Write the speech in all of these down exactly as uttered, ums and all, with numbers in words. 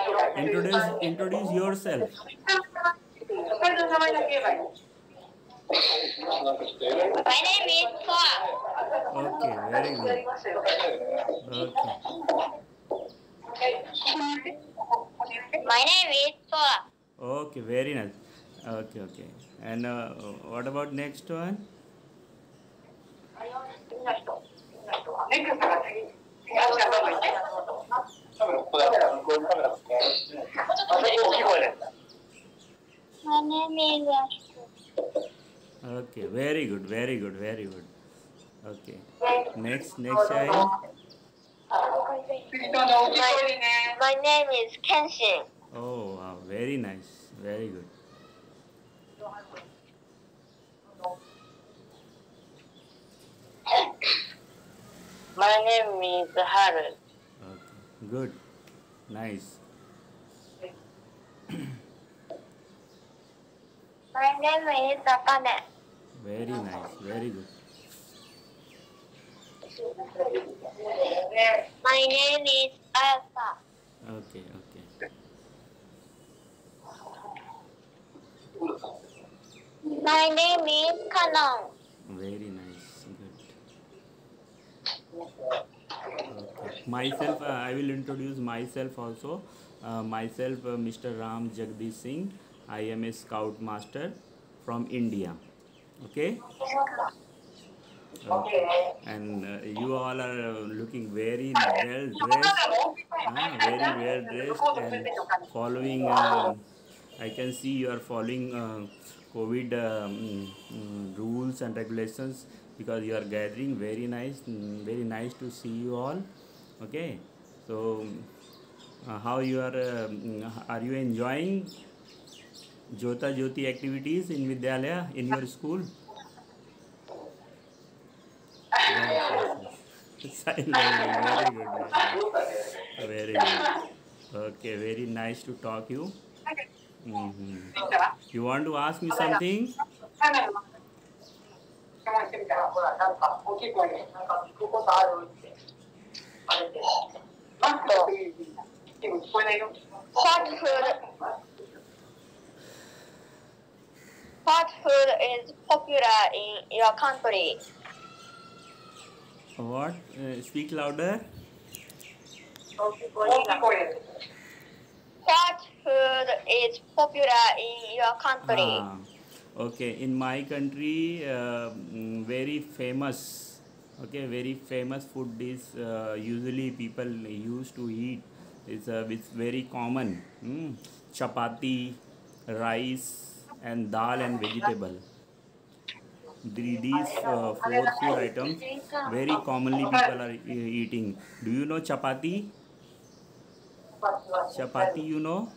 Introduce introduce yourself. My name is Soa. Okay, very good. Okay, My name is Soa. okay, very nice. Okay, okay. And uh, what about next one? My name is Ashton. Okay, very good, very good, very good. Okay, next next child. My, my name is Kenshin. Oh, wow, very nice, very good. My name is Haru. Okay, good, nice. My name is Akane. Very nice, very good. My name is Ayasa. Okay, okay. My name is Kanon. Very nice, good. Okay. Myself, uh, I will introduce myself also. Uh, myself, uh, Mister Ram Jagdish Singh. I am a Scout Master from India. Okay. Okay. And uh, you all are uh, looking very well dressed, uh, very well dressed, and following. Um, I can see you are following uh, COVID um, mm, rules and regulations because you are gathering. Very nice, mm, very nice to see you all. Okay, so uh, how you are? Uh, mm, are you enjoying Jota Jyoti activities in Vidyalaya in your school? Yes, yes, yes. Sign language. Very good, very good. Very good. Okay, very nice to talk you. Mm-hmm. You want to ask me something? What food? What food is popular in your country? What? Uh, speak louder. What food is popular in your country? Ah, okay. In my country, uh, mm, very famous. Okay, very famous food is uh, usually people used to eat. It's uh, it's very common. Mm. Chapati, rice, and dal and vegetable. The- These uh, four food items very commonly people are e- eating. Do you know chapati? Chapati, you know?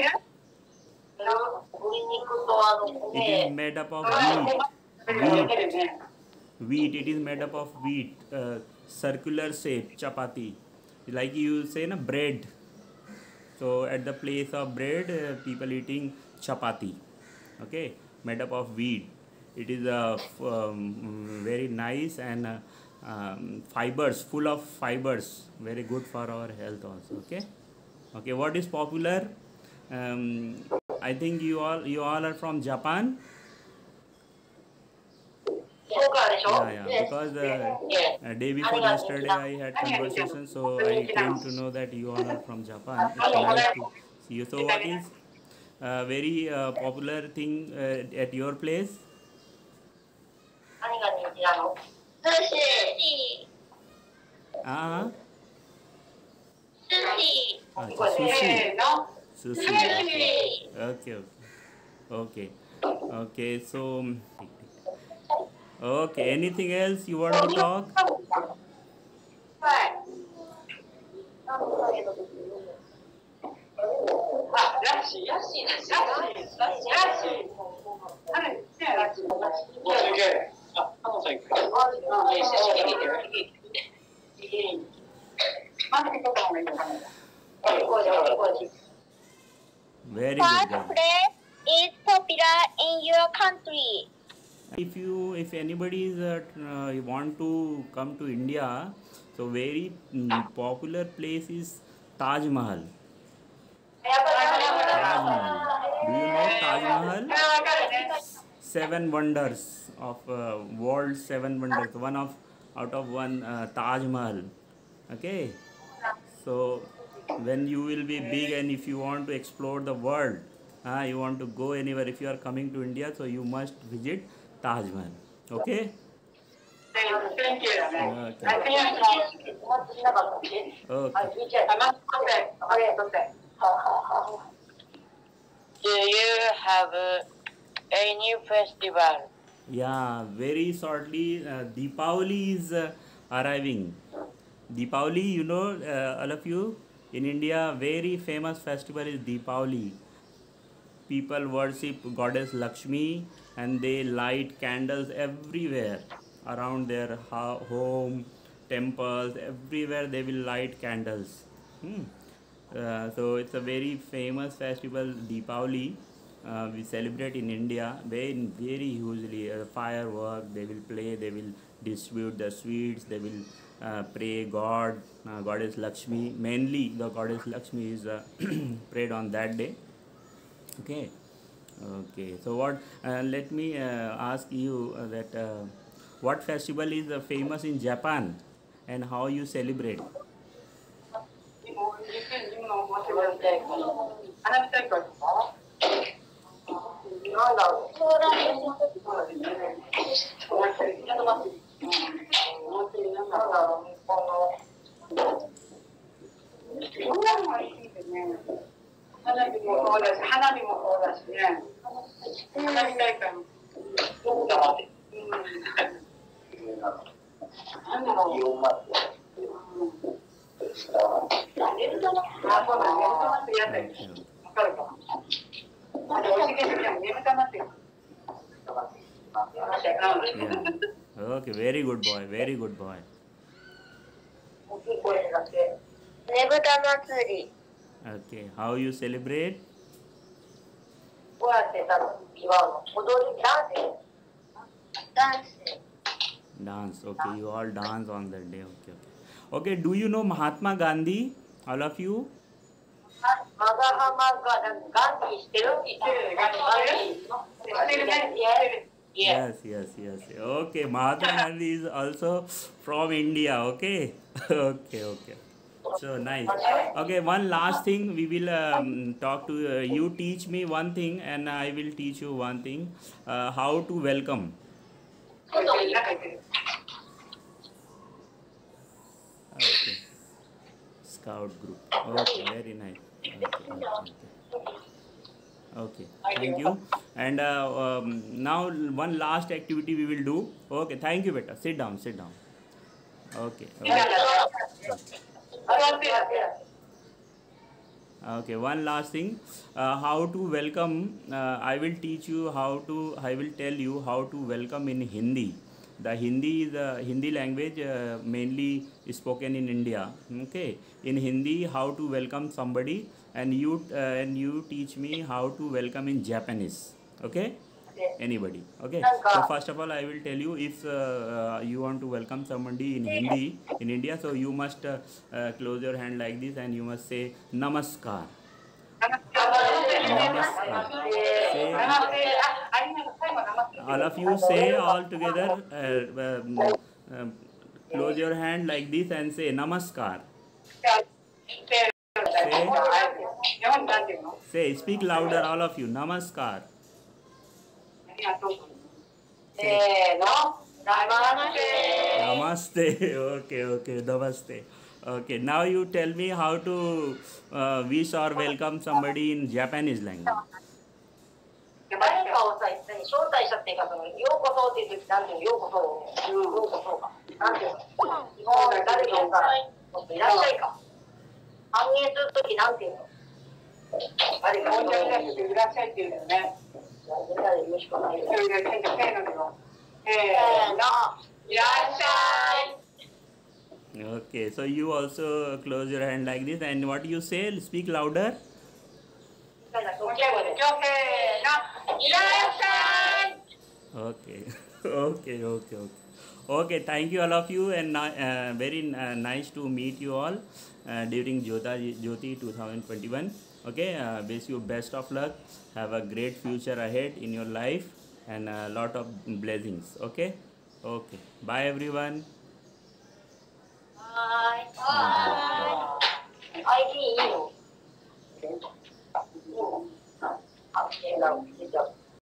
It is made up of wheat. Wheat. Wheat. It is made up of wheat. Uh, circular shape chapati. Like you say, na bread. So at the place of bread, uh, people eating chapati. Okay, made up of wheat. It is uh, f- um, very nice and uh, um, fibers, full of fibers. Very good for our health also. Okay. Okay. What is popular? Um, I think you all you all are from Japan. Yeah, yeah. Because uh, uh, day before yesterday I had conversation, so I came to know that you all are from Japan. It's nice to see you. So, what is uh, very uh, popular thing uh, at your place? Sushi. Ah, Sushi. uh, sushi. Sushi. Sushi. Okay, okay, okay, okay. So, okay. Anything else you want to talk? Very good, What very good. place is popular in your country? If you if anybody is uh, uh, want to come to India, so very mm, popular place is Taj Mahal. Do you know Taj Mahal? Seven wonders of uh, world, seven wonders. One of out of one uh, Taj Mahal. Okay. So when you will be big and if you want to explore the world, uh, you want to go anywhere. If you are coming to India, so you must visit Taj Mahal. Okay. Thank you. Okay. I think Okay. Do you have uh, a new festival? Yeah, very shortly, uh, Deepavali is uh, arriving. Deepavali, you know, uh, all of you, in India, very famous festival is Deepavali. People worship goddess Lakshmi and they light candles everywhere around their ho- home, temples, everywhere they will light candles. Hmm. Uh, so it's a very famous festival, Deepavali. Uh, we celebrate in India very, very hugely. Uh, firework, they will play, they will distribute the sweets, they will uh, pray God, uh, goddess Lakshmi. Mainly, the goddess Lakshmi is uh, prayed on that day. Okay. Okay. So what? Uh, let me uh, ask you uh, that uh, what festival is uh, famous in Japan, and how you celebrate? Yeah. Okay. Very good boy. Very good boy. Nebuta Matsuri. Okay. How you celebrate? Dance. Dance. Okay. You all dance on that day. Okay. Okay. Okay. Do you know Mahatma Gandhi? All of you? Yes, yes, yes. Okay, Mahatma Gandhi is also from India. Okay, okay, okay. So nice. Okay, one last thing we will um, talk to uh, you. Teach me one thing, and I will teach you one thing. Uh, how to welcome. Okay, Scout group. Okay, very nice. Okay, okay, okay. Okay, thank you. And uh, um, now one last activity we will do. Okay, thank you, beta. Sit down, sit down. Okay. Okay. Okay, one last thing. Uh, how to welcome. Uh, I will teach you how to. I will tell you how to welcome in Hindi. The Hindi is the Hindi language uh, mainly spoken in India. Okay, in Hindi, how to welcome somebody, and you uh, and you teach me how to welcome in Japanese. Okay, anybody. Okay. So first of all, I will tell you if uh, uh, you want to welcome somebody in Hindi in India, so you must uh, uh, close your hand like this and you must say Namaskar. Namaskar. Say, all of you say all together. Uh, um, um, close your hand like this and say Namaskar. Say, say, speak louder, all of you. Namaskar. Say, Namaste. Okay, okay. Namaste. Okay. Now you tell me how to uh, wish or welcome somebody in Japanese language. 誰かをさ、招待したっていうか、そのようこそっていう時、なんていうの、ようこそ、ようこそか。なんていうの、日本で誰かをさ、もっといらっしゃいか。歓迎する時、なんていうの。誰かをいらっしゃいって言うんだよね。みんなで言うしかないよ。せーの。せーの。いらっしゃい。 Okay, so you also close your hand like this, and what you say? Speak louder. Okay, okay, okay, okay. Okay, thank you all of you, and uh, very uh, nice to meet you all uh, during Jyota Jyoti twenty twenty-one. Okay, uh, wish you best of luck. Have a great future ahead in your life and a lot of blessings. Okay, okay. Bye everyone. Bye. Bye bye. Bye. I D いいの？うん。あ、違う。